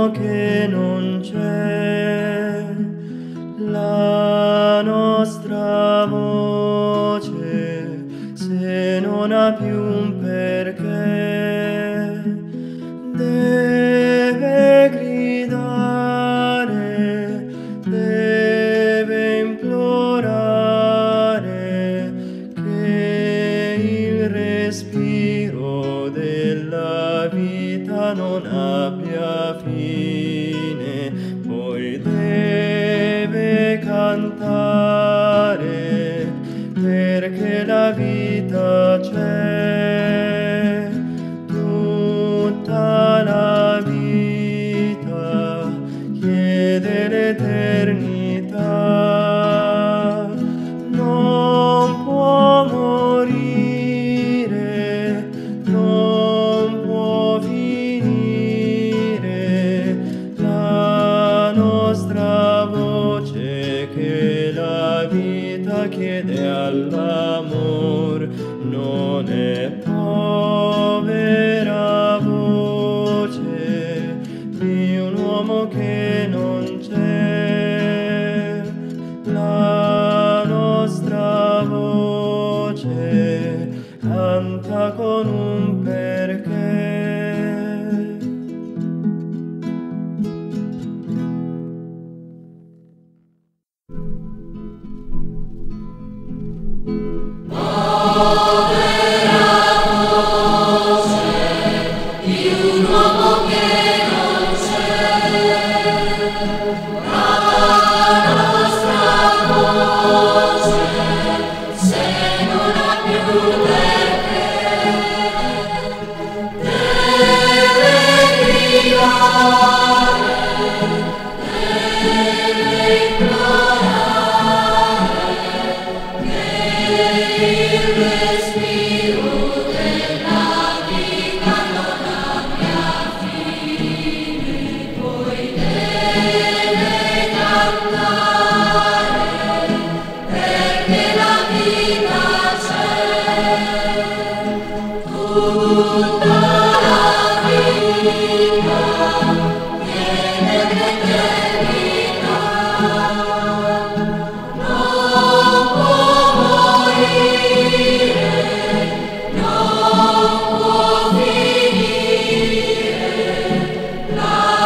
uomo che non c'è, la nostra voce, se non ha più un perché, deve gridare, deve implorare che il respiro della vita non abbia fine, poi deve cantare perché la vita c'è, tutta la vita chiede l'eternità, non può morire, non può finire la nostra voce che la vita chiede all'amor, non è povera voce di un uomo che non c'è, la nostra voce canta con un perché.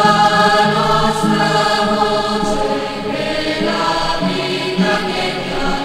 Che la vita che